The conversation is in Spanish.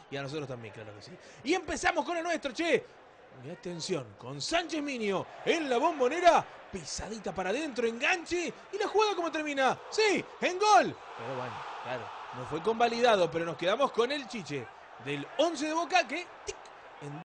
y a nosotros también, claro que sí. Y empezamos con el nuestro, che. Y atención, con Sánchez Minio en la Bombonera, pisadita para adentro, enganche, y la jugada como termina, sí, en gol. Pero bueno, claro, no fue convalidado, pero nos quedamos con el chiche del 11 de Boca que tic,